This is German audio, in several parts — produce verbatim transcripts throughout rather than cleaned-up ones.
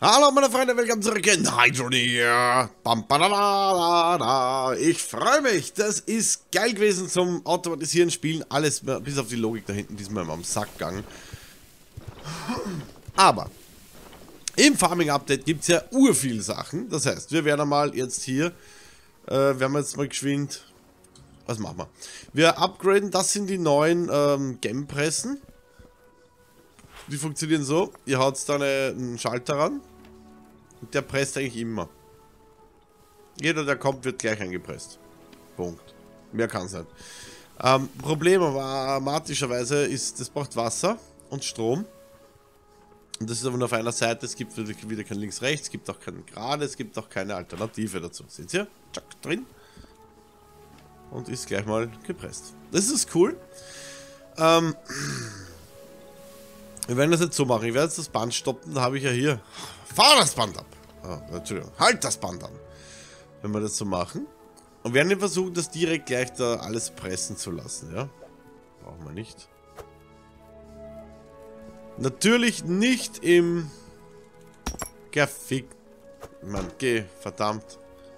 Hallo meine Freunde, willkommen zurück in Hydroneer. Bam, ba, da, da, da. Ich freue mich, das ist geil gewesen zum Automatisieren, Spielen, alles bis auf die Logik da hinten, diesmal am Sack gegangen. Aber im Farming Update gibt es ja urviel Sachen, das heißt, wir werden mal jetzt hier, äh, werden wir jetzt mal geschwind, was machen wir? Wir upgraden, das sind die neuen ähm, Gempressen. Die funktionieren so, ihr haut da eine, einen Schalter ran. Und der presst eigentlich immer. Jeder, der kommt, wird gleich eingepresst. Punkt. Mehr kann es nicht. Ähm, Problem aber dramatischerweise ist, das braucht Wasser und Strom. Und das ist aber nur auf einer Seite. Es gibt wieder kein links-rechts, es gibt auch kein gerade, es gibt auch keine Alternative dazu. Seht ihr? Tschack, drin. Und ist gleich mal gepresst. Das ist cool. Ähm, wir werden das jetzt so machen. Ich werde jetzt das Band stoppen. Da habe ich ja hier. Fahr das Band ab. Oh, Entschuldigung. Halt das Band an. Wenn wir das so machen. Und werden wir versuchen, das direkt gleich da alles pressen zu lassen. Ja. Brauchen wir nicht. Natürlich nicht im. Gefickt. Mann, geh. Verdammt.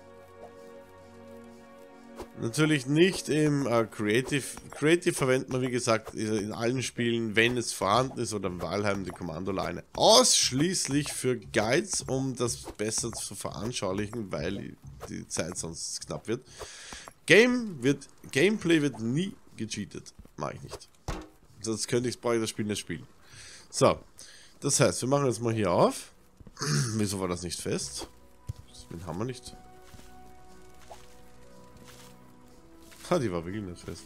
Natürlich nicht im äh, Creative. Creative verwendet man, wie gesagt, in allen Spielen, wenn es vorhanden ist, oder im Valheim die Kommandoleine, ausschließlich für Guides, um das besser zu veranschaulichen, weil die Zeit sonst knapp wird. Game wird, Gameplay wird nie gecheatet. Mache ich nicht. Sonst könnte ich, brauche ich das Spiel nicht spielen. So, das heißt, wir machen jetzt mal hier auf. Wieso war das nicht fest? Den haben wir nicht. Ha, die war wirklich nicht fest.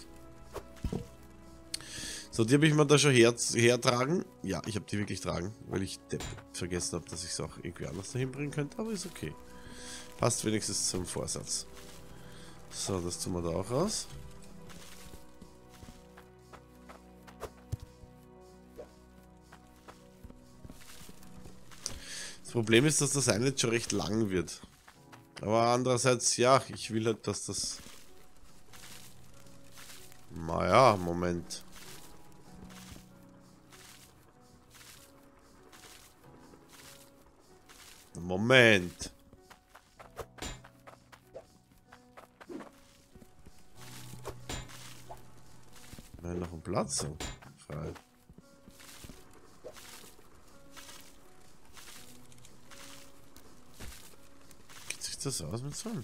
So, die habe ich mir da schon her, hertragen. Ja, ich habe die wirklich tragen, weil ich Depp vergessen habe, dass ich es auch irgendwie anders dahin bringen könnte. Aber ist okay. Passt wenigstens zum Vorsatz. So, das tun wir da auch raus. Das Problem ist, dass das eine jetzt schon recht lang wird. Aber andererseits, ja, ich will halt, dass das... Naja, Moment. Moment. Nein, noch ein Platz so frei. Geht sich das aus mit so einem?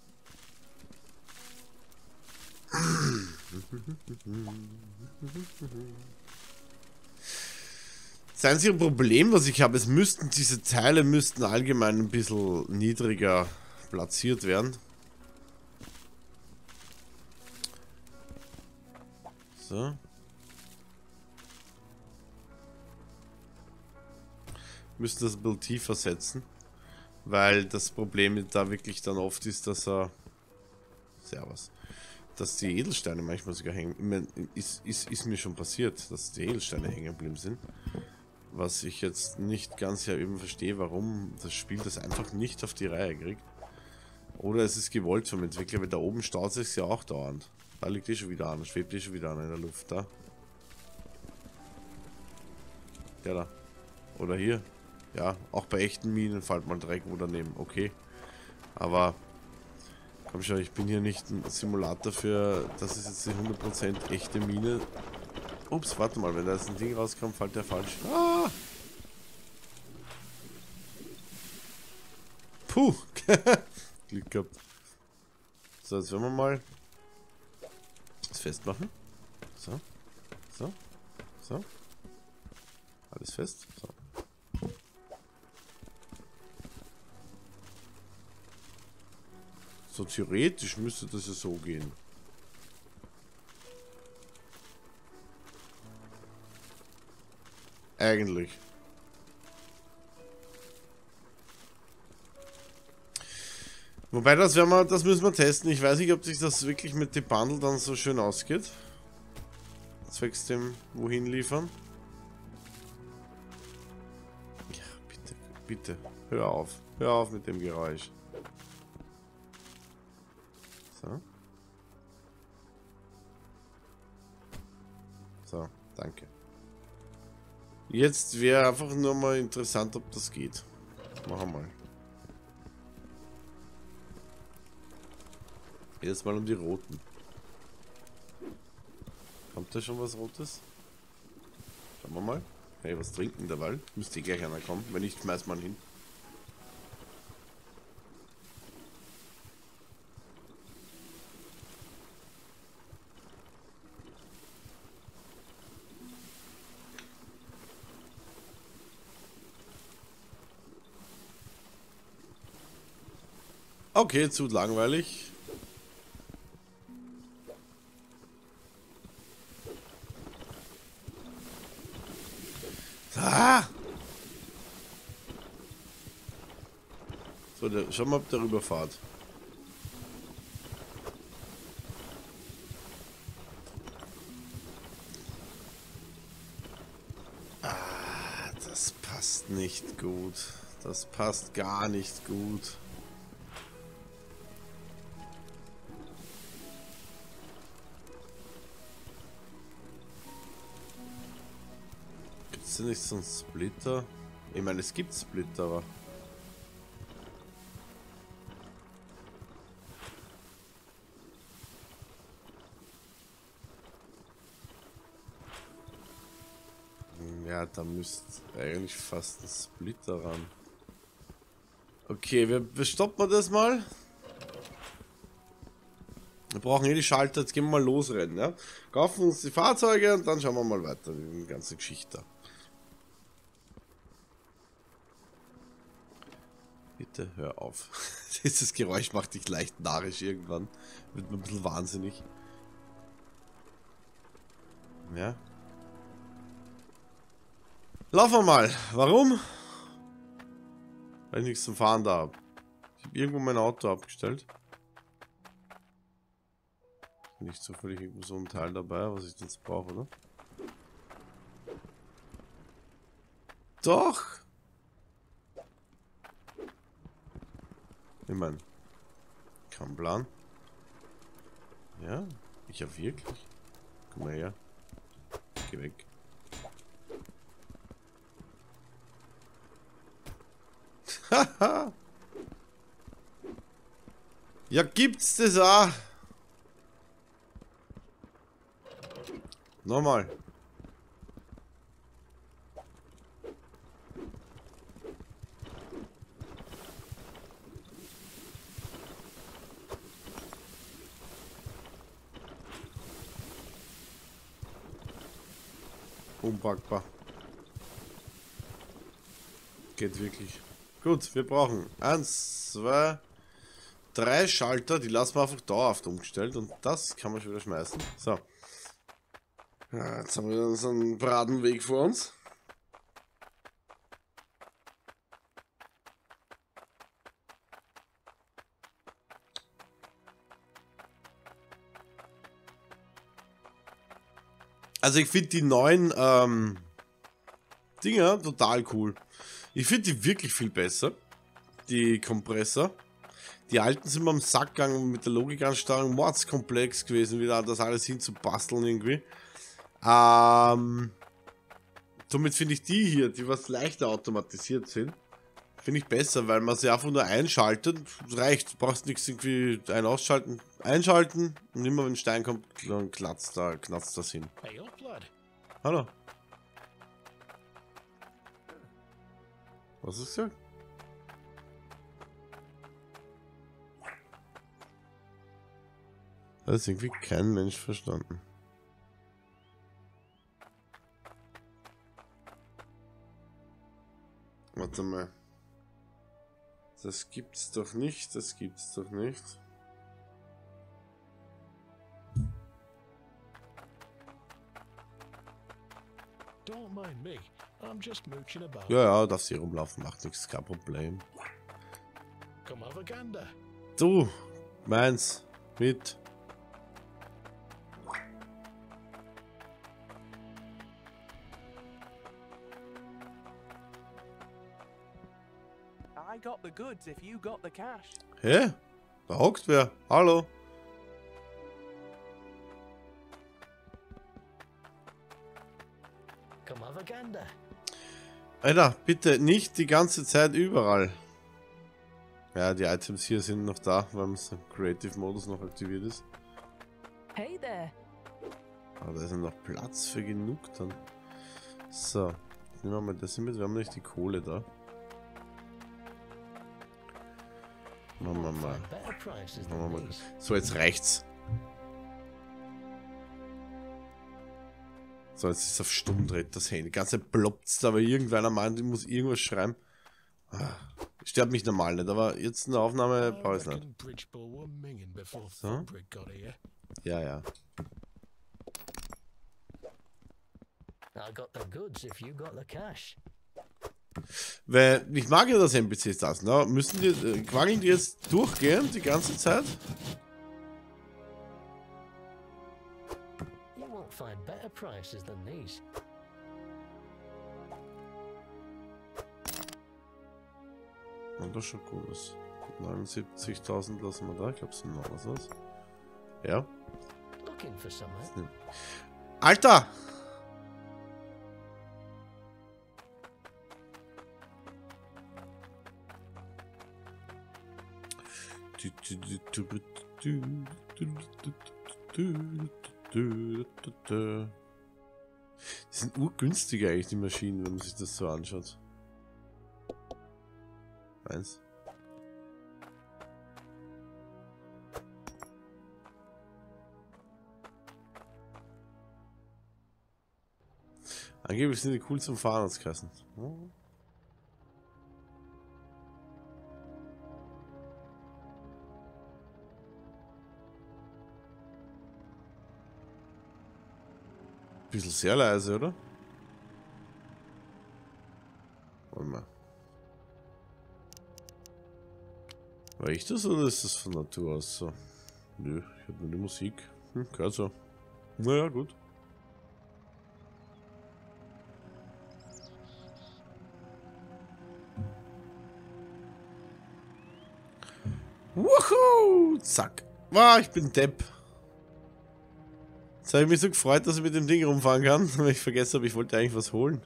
Das einzige Problem, was ich habe, es müssten diese Teile müssten allgemein ein bisschen niedriger platziert werden. So. Müssen das ein bisschen tiefer setzen, weil das Problem da wirklich dann oft ist, dass er Servus. Dass die Edelsteine manchmal sogar hängen. Ich mein, ist, ist, ist mir schon passiert, dass die Edelsteine hängen geblieben sind. Was ich jetzt nicht ganz ja eben verstehe, warum das Spiel das einfach nicht auf die Reihe kriegt. Oder es ist gewollt vom Entwickler, weil da oben staut es sich ja auch dauernd. Da liegt die schon wieder an, schwebt die schon wieder an in der Luft. Da. Der da. Oder hier. Ja, auch bei echten Minen fällt mal Dreck wo daneben. Okay. Aber... Komm schon, ich bin hier nicht ein Simulator für, das ist jetzt die hundert Prozent echte Mine. Ups, warte mal, wenn da jetzt ein Ding rauskommt, fällt der falsch. Ah! Puh! Glück gehabt. So, jetzt werden wir mal das festmachen. So, so, so. Alles fest. So. So theoretisch müsste das ja so gehen. Eigentlich. Wobei, das werden wir, das müssen wir testen. Ich weiß nicht, ob sich das wirklich mit dem Bundle dann so schön ausgeht. Zwecks dem wohin liefern. Ja, bitte, bitte. Hör auf. Hör auf mit dem Geräusch. So. So, danke. Jetzt wäre einfach nur mal interessant, ob das geht. Machen wir mal. Jetzt mal um die roten. Kommt da schon was Rotes? Schauen wir mal. Kann ich was trinken derweil? Müsste gleich einer kommen. Wenn nicht, schmeiß mal hin. Okay, zu langweilig. Ah! So, der, schau mal, ob der rüberfahrt. Ah, das passt nicht gut. Das passt gar nicht gut. Ist nicht so ein Splitter? Ich meine, es gibt Splitter, aber... Ja, da müsste eigentlich fast ein Splitter ran. Okay, wir, wir stoppen das mal. Wir brauchen hier die Schalter, jetzt gehen wir mal losrennen, ja? Kaufen uns die Fahrzeuge und dann schauen wir mal weiter, die ganze Geschichte. Bitte hör auf. Dieses Geräusch macht dich leicht narrisch irgendwann. Wird mir ein bisschen wahnsinnig. Ja. Laufen wir mal. Warum? Weil ich nichts zum Fahren da habe. Ich habe irgendwo mein Auto abgestellt. Nicht zufällig irgendwo so ein Teil dabei, was ich jetzt brauche, oder? Doch! Ich meine, kein Plan. Ja, ich habe wirklich. Komm mal her. Geh weg. Haha! Ja, gibt's das auch? Nochmal. Unpackbar. Geht wirklich. Gut, wir brauchen eins, zwei, drei Schalter. Die lassen wir einfach dauerhaft umgestellt. Und das kann man schon wieder schmeißen. So. Ja, jetzt haben wir so einen geraden Weg vor uns. Also ich finde die neuen ähm, Dinger total cool. Ich finde die wirklich viel besser. Die Kompressor. Die alten sind mir am Sack gegangen mit der Logikansteuerung. Mordskomplex gewesen, wieder das alles hinzubasteln irgendwie. Ähm, somit finde ich die hier, die was leichter automatisiert sind, finde ich besser, weil man sie einfach nur einschaltet. Reicht, du brauchst nichts irgendwie ein ausschalten, einschalten und immer wenn ein Stein kommt, dann klatzt da, knatzt das hin. Hallo. Was ist das? Das ist irgendwie kein Mensch verstanden. Warte mal. Das gibt's doch nicht, das gibt's doch nicht. Ja, ja, darfst hier rumlaufen, macht nichts, kein Problem. Du, meins, mit. I got the goods if you got the cash. Hä? Da hockt wer. Hallo. Alter, bitte nicht die ganze Zeit überall. Ja, die Items hier sind noch da, weil der Creative Modus noch aktiviert ist. Hey there. Aber da ist ja noch Platz für genug dann. So, nehmen wir mal das mit. Wir haben nicht die Kohle da. Machen wir mal. Machen wir mal. So, jetzt reicht's. So, jetzt ist es auf Stumm, dreht das Handy. Ganze ploppt's da, aber irgendeiner meint, ich muss irgendwas schreiben. Ah, stört mich normal nicht, aber jetzt eine Aufnahme brauche ich nicht. So. Ja, ja. Weil, ich mag ja das N P Cs das, ne? Müssen die, äh, quangeln die jetzt durchgehen, die ganze Zeit? Und das ist schon cool. neunundsiebzigtausend lassen wir da, ich glaube es sind noch was. Ja. Alter! Die sind urgünstiger eigentlich, die Maschinen, wenn man sich das so anschaut. Eins. Angeblich sind die cool zum Fahren als Kassen. Oh. Bisschen sehr leise, oder? Warte mal. War ich das oder ist das von Natur aus so? Nö, ich hab nur die Musik. Hm, gehört so. Naja, gut. Wuhu! Zack. Ah, ich bin Depp. Jetzt habe ich mich so gefreut, dass ich mit dem Ding rumfahren kann, weil ich vergessen habe, ich wollte eigentlich was holen.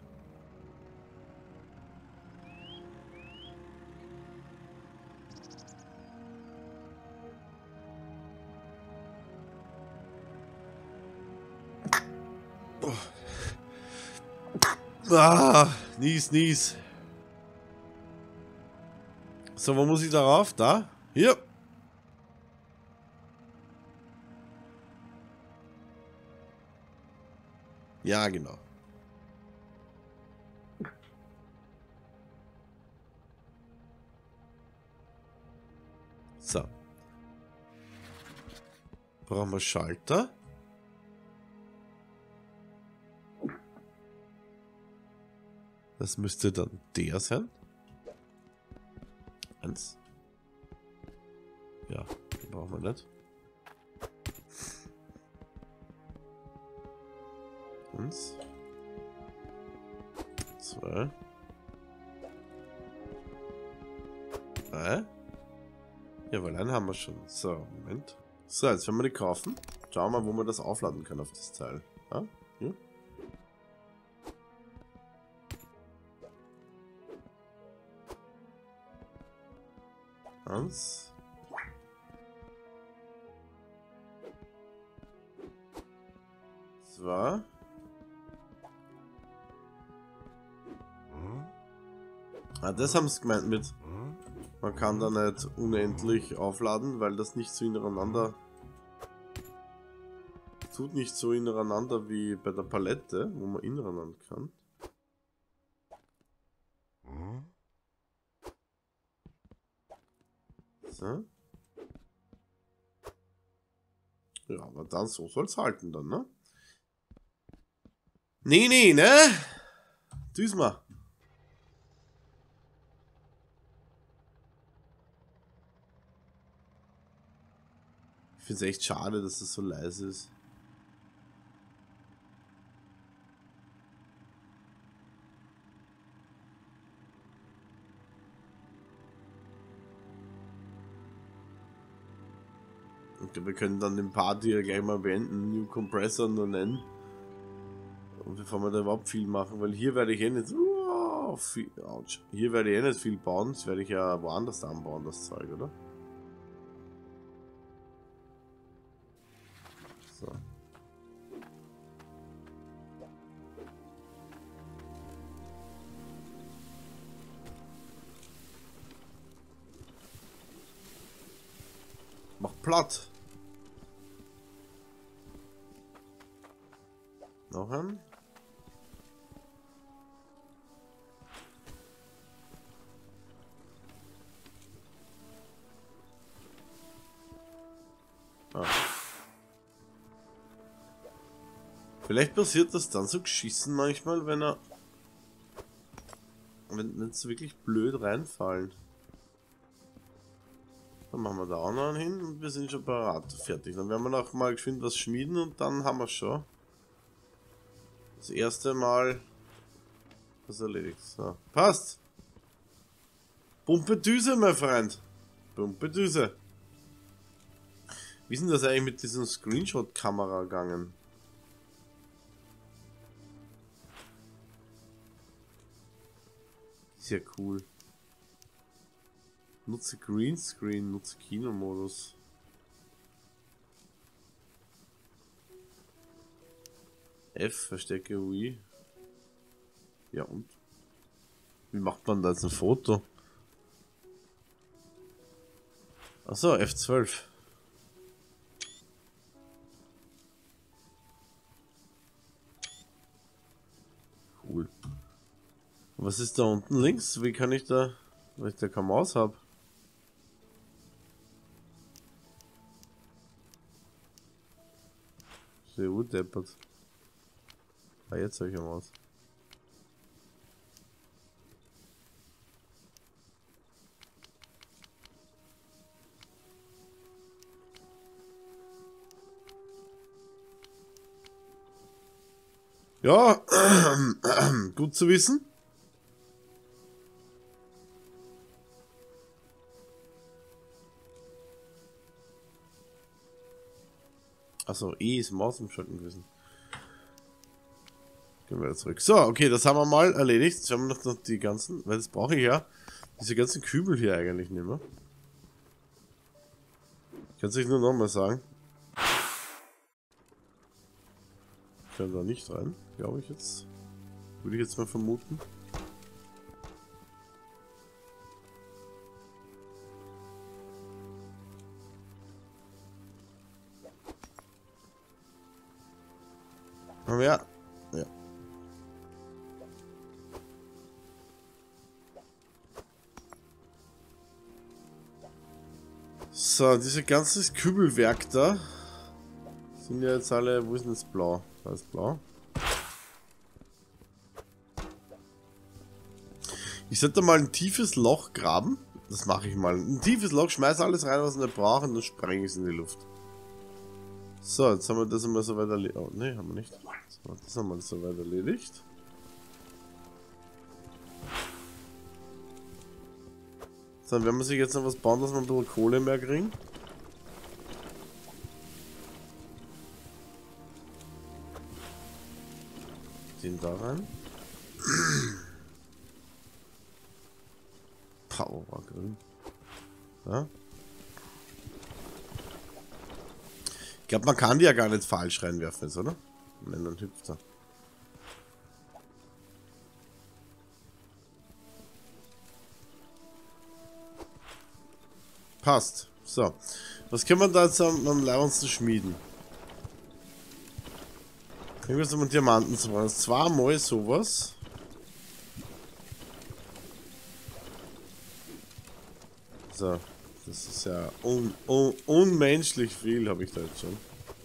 Ah, nies, nies. So, wo muss ich darauf? Da? Hier. Ja, genau. So. Brauchen wir Schalter. Das müsste dann der sein. Eins. Ja, den brauchen wir nicht. Eins. Zwei. Drei. Jawohl, einen haben wir schon. So, Moment. So, jetzt werden wir die kaufen. Schauen wir mal, wo man das aufladen kann auf das Teil. Ja, hier. Eins. Zwei. Ah, das haben sie gemeint mit. Man kann da nicht unendlich aufladen, weil das nicht so ineinander. Tut nicht so ineinander wie bei der Palette, wo man ineinander kann. So. Ja, aber dann so soll es halten dann, ne? Nee, nee, ne? Tschüss mal. Ich finde es echt schade, dass es so leise ist. Okay, wir können dann den Part hier gleich mal beenden, New Compressor nur nennen. Und bevor wir da überhaupt viel machen, weil hier werde ich eh nicht wow, auch viel. Ouch. Hier werde ich eh nicht viel bauen, das werde ich ja woanders anbauen, das Zeug, oder? So. Mach platt. Noch ein. Ah. Vielleicht passiert das dann so geschissen manchmal, wenn er... Wenn es wirklich blöd reinfallen. Dann machen wir da auch noch einen hin und wir sind schon parat. Fertig. Dann werden wir noch mal geschwind was schmieden und dann haben wir es schon. Das erste Mal das erledigt. So. Passt! Pumpedüse, mein Freund! Pumpedüse! Wie ist denn das eigentlich mit diesem Screenshot-Kamera gegangen? Sehr cool. Nutze Greenscreen, nutze Kinomodus. F, verstecke U I. Ja und? Wie macht man da jetzt ein Foto? Achso, F zwölf. Cool. Was ist da unten links? Wie kann ich da, weil ich da keine Maus habe? Sehr gut, deppert. Ah, jetzt habe ich eine Maus. Ja, gut zu wissen. Achso, E ist Maus im Schalten gewesen. Gehen wir wieder zurück. So, okay, das haben wir mal erledigt. Jetzt haben wir noch, noch die ganzen, weil das brauche ich ja. Diese ganzen Kübel hier eigentlich nicht mehr. Ich kann es euch nur nochmal sagen. Ich kann da nicht rein, glaube ich jetzt. Würde ich jetzt mal vermuten. Aber ja. Ja. So, diese ganze Kübelwerk da sind ja jetzt alle. Wo ist denn das Blau? Da ist Blau. Ich sollte mal ein tiefes Loch graben. Das mache ich mal. Ein tiefes Loch, schmeiß alles rein, was wir nicht brauchen, und dann spreng ich es in die Luft. So, jetzt haben wir das einmal so weit erledigt. Oh, ne, haben wir nicht. So, das haben wir so weit erledigt. So, dann werden wir sich jetzt noch was bauen, dass wir ein bisschen Kohle mehr kriegen. Den da rein. Power grün. Ja. Ich glaube, man kann die ja gar nicht falsch reinwerfen, jetzt, oder? Nein, dann hüpft er. Passt. So. Was können wir da jetzt am, am leibendsten schmieden? Irgendwas mit Diamanten zu machen. Zweimal sowas. So. Das ist ja un, un, unmenschlich viel, habe ich da jetzt schon.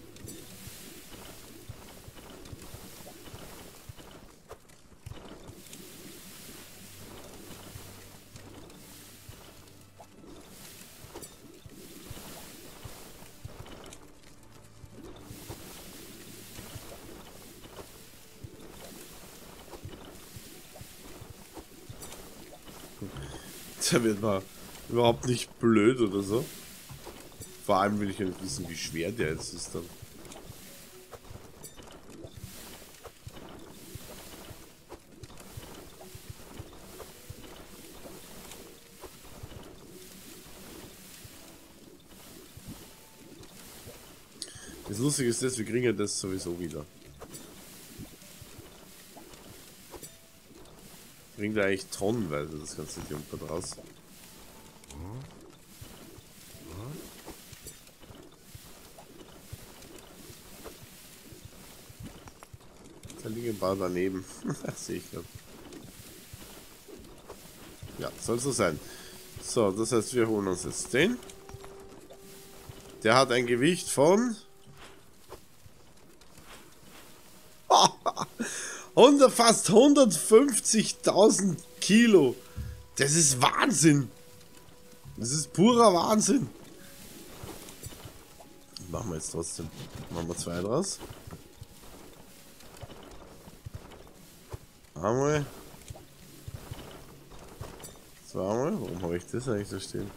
Der wird mal überhaupt nicht blöd oder so. Vor allem will ich ja nicht wissen, wie schwer der jetzt ist dann. Das Lustige ist das, wir kriegen ja das sowieso wieder. Wir kriegen da eigentlich tonnenweise das ganze Jumper draus. Da liegen ein paar daneben. Sehe ich gerade. Ja, soll so sein. So, das heißt, wir holen uns jetzt den. Der hat ein Gewicht von hundert, fast hundertfünfzigtausend Kilo. Das ist Wahnsinn. Das ist purer Wahnsinn. Machen wir jetzt trotzdem. Machen wir zwei draus. Einmal. Zweimal. Warum habe ich das eigentlich da stehen?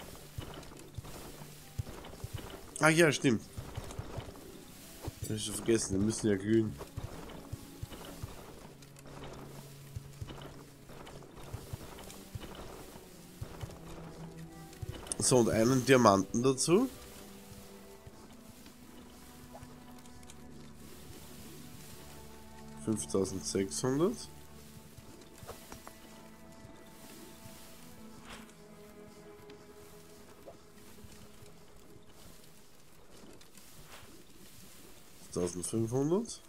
Ach ja, stimmt. Hab ich schon vergessen, wir müssen ja glühen. So, und einen Diamanten dazu. fünftausendsechshundert. eintausendfünfhundert.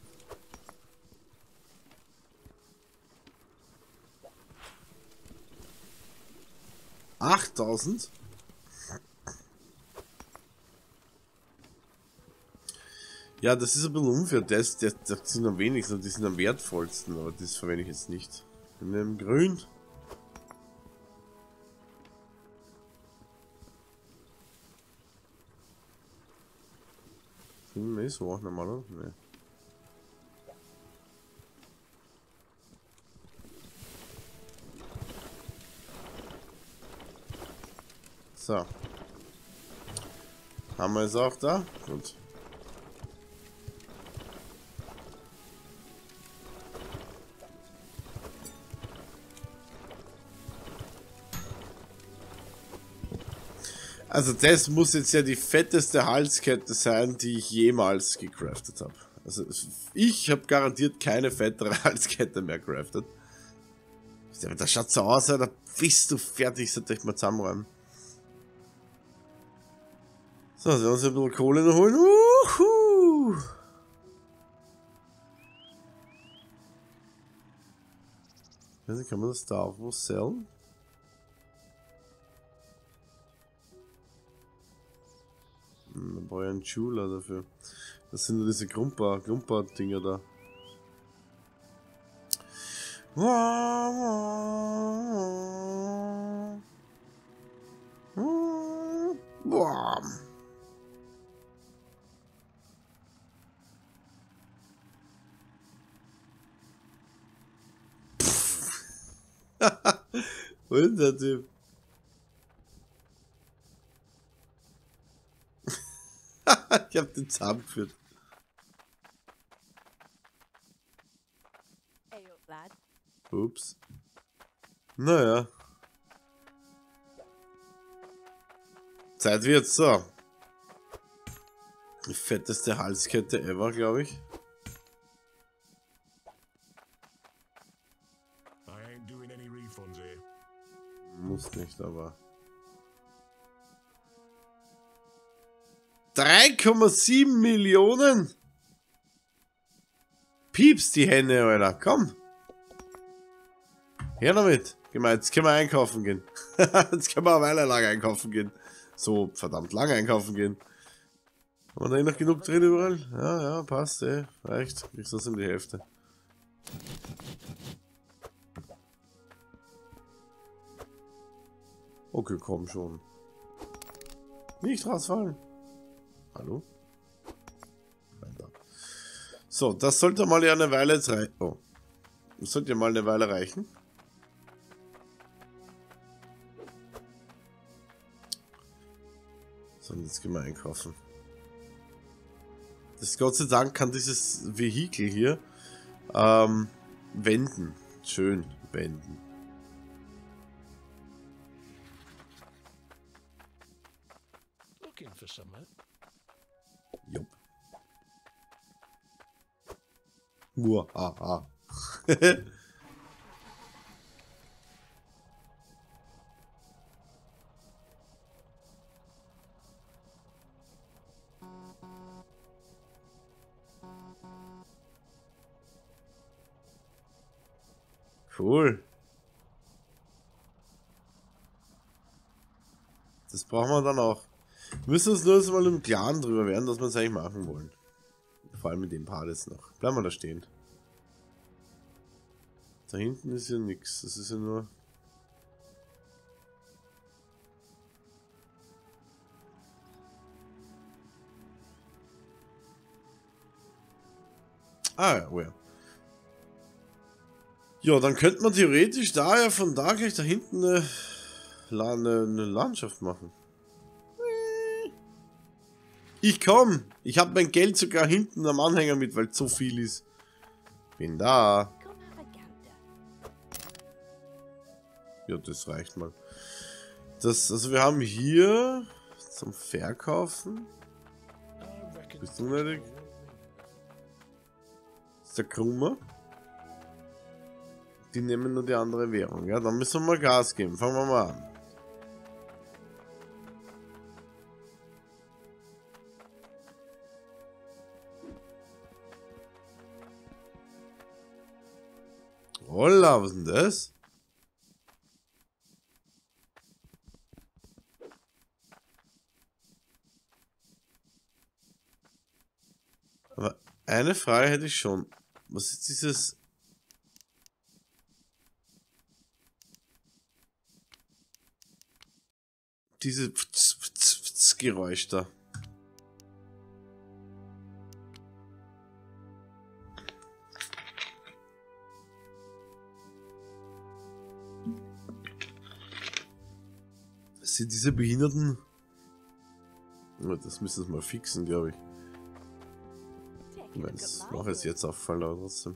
achttausend. Ja, das ist ein bisschen unfair. Das, das, das sind am wenigsten und die sind am wertvollsten, aber das verwende ich jetzt nicht. In dem Grün. Sind wir so auch normal, oder? Nee. So. Haben wir es auch da? Gut. Also das muss jetzt ja die fetteste Halskette sein, die ich jemals gecraftet habe. Also ich habe garantiert keine fettere Halskette mehr craftet. Das schaut so aus, da bist du fertig, sollte ich mal zusammenräumen. So, wir uns ein bisschen Kohle noch holen. Uhu. Ich weiß nicht, kann man das da wo sellen? Dann brauche ich einen Jeweler dafür. Das sind nur diese Grumpa, Grumpa-Dinger da. Boah. Wo ist der Typ? Ich hab den zusammengeführt. Ups. Naja. Zeit wird's so. Die fetteste Halskette ever, glaube ich. Muss nicht, aber. drei Komma sieben Millionen? Pieps die Hände, Alter. Komm. Her damit. Jetzt können wir einkaufen gehen. Jetzt können wir eine Weile lang einkaufen gehen. So verdammt lang einkaufen gehen. Haben wir da eh noch genug drin überall? Ja, ja, passt, ey. Reicht. Kriegst das in die Hälfte. Okay, komm schon. Nicht rausfallen. Hallo? So, das sollte mal ja eine Weile jetzt reichen. Oh. Das sollte ja mal eine Weile reichen. So, und jetzt gehen wir einkaufen. Das Gott sei Dank kann dieses Vehikel hier ähm, wenden. Schön wenden. Looking for someone. Jupp. Muahaha. Cool. Das brauchen wir dann auch. Wir müssen uns nur jetzt mal im Klaren drüber werden, dass wir es eigentlich machen wollen. Vor allem mit dem Part jetzt noch. Bleiben wir da stehen. Da hinten ist ja nichts. Das ist ja nur... Ah ja, oh ja. Ja, dann könnte man theoretisch da ja von da gleich da hinten eine, eine, eine Landschaft machen. Ich komm! Ich habe mein Geld sogar hinten am Anhänger mit, weil es so viel ist. Bin da. Ja, das reicht mal. Das, also wir haben hier zum Verkaufen. Bist du unnötig? Das ist der Krummer. Die nehmen nur die andere Währung. Ja, dann müssen wir mal Gas geben. Fangen wir mal an. Holla, was ist denn das? Aber eine Frage hätte ich schon. Was ist dieses... Diese Geräusch da. Das sind diese Behinderten. Das müssen wir mal fixen, glaube ich. Ich meine, das mache ich jetzt auffallen, aber trotzdem.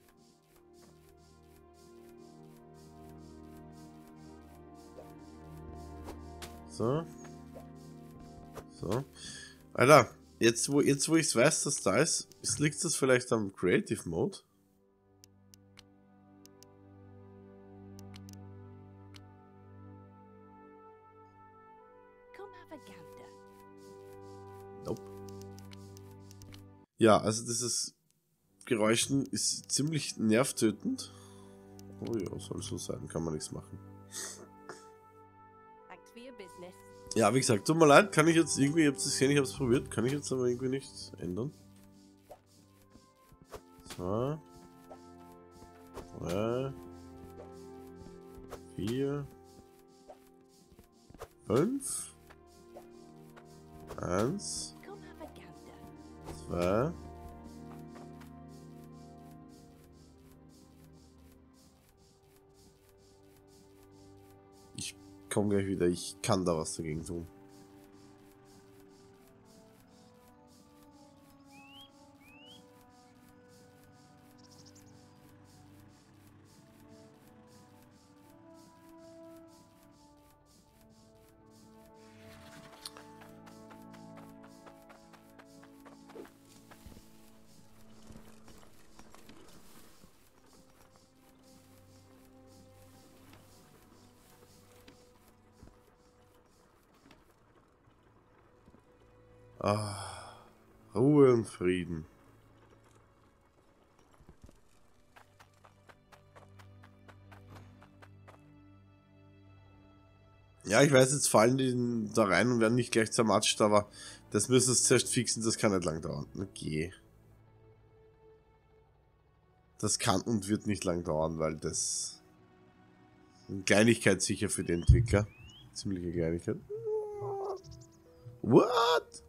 So. So. Alter, jetzt wo, jetzt wo ich es weiß, dass da ist, liegt das vielleicht am Creative Mode? Nope. Ja, also dieses Geräuschen ist ziemlich nervtötend. Oh ja, soll so sein, kann man nichts machen. Ja, wie gesagt, tut mir leid, kann ich jetzt irgendwie, ich hab's gesehen, ich hab's probiert, kann ich jetzt aber irgendwie nichts ändern. So. Drei. Vier. Fünf. Eins. Zwei. Komm gleich wieder, ich kann da was dagegen tun. Ah, Ruhe und Frieden. Ja, ich weiß, jetzt fallen die da rein und werden nicht gleich zermatscht, aber das müssen wir zuerst fixen, das kann nicht lang dauern. Okay. Das kann und wird nicht lang dauern, weil das eine Kleinigkeit sicher für den Entwickler. Ziemliche Kleinigkeit. What?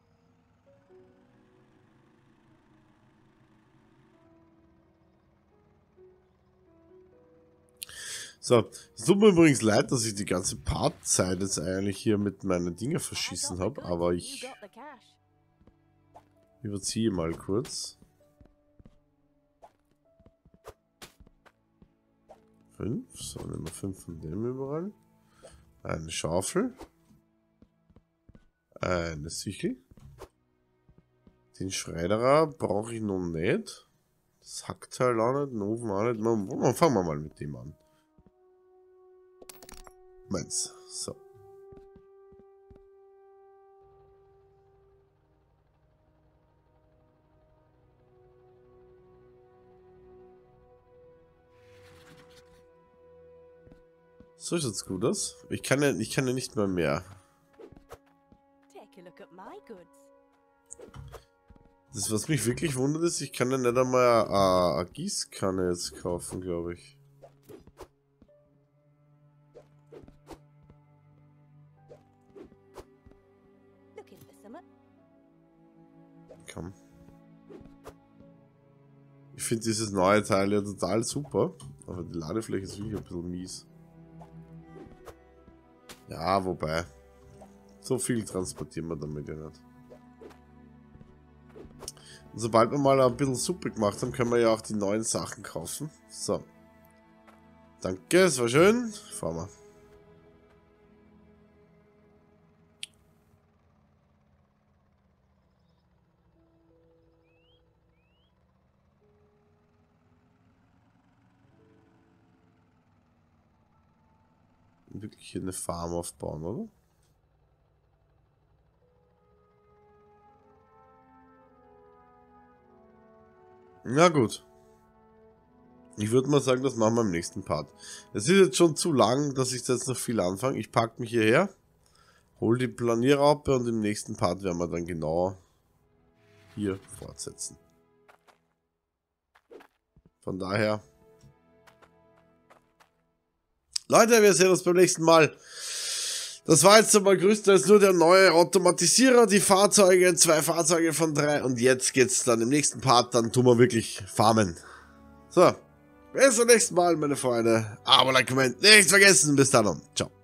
So, es tut mir übrigens leid, dass ich die ganze Part-Zeit jetzt eigentlich hier mit meinen Dingen verschissen habe, aber ich überziehe mal kurz. Fünf, so nehmen wir fünf von dem überall. Eine Schaufel. Eine Sichel. Den Schreiderer brauche ich noch nicht. Das Hackteil auch nicht, den Ofen auch nicht. Man, fangen wir mal mit dem an. Meins. So. So sieht's gut aus. Ich kann ja, ich kann ja nicht mehr mehr. Take a look at my goods. Das, was mich wirklich wundert, ist, ich kann ja nicht einmal eine, eine Gießkanne jetzt kaufen, glaube ich. Looking for some. Komm. Ich finde dieses neue Teil ja total super, aber die Ladefläche ist wirklich ein bisschen mies. Ja, wobei. So viel transportieren wir damit ja nicht. Und sobald wir mal ein bisschen Suppe gemacht haben, können wir ja auch die neuen Sachen kaufen. So. Danke, es war schön. Fahren wir. Wirklich hier eine Farm aufbauen, oder? Na gut. Ich würde mal sagen, das machen wir im nächsten Part. Es ist jetzt schon zu lang, dass ich jetzt noch viel anfange. Ich packe mich hierher, hole die Planierraupe und im nächsten Part werden wir dann genau hier fortsetzen. Von daher... Leute, wir sehen uns beim nächsten Mal. Das war jetzt einmal größtenteils nur der neue Automatisierer, die Fahrzeuge, zwei Fahrzeuge von drei und jetzt geht's dann im nächsten Part, dann tun wir wirklich farmen. So, bis zum nächsten Mal, meine Freunde. Abo, Like, Comment, nichts vergessen, bis dann und ciao.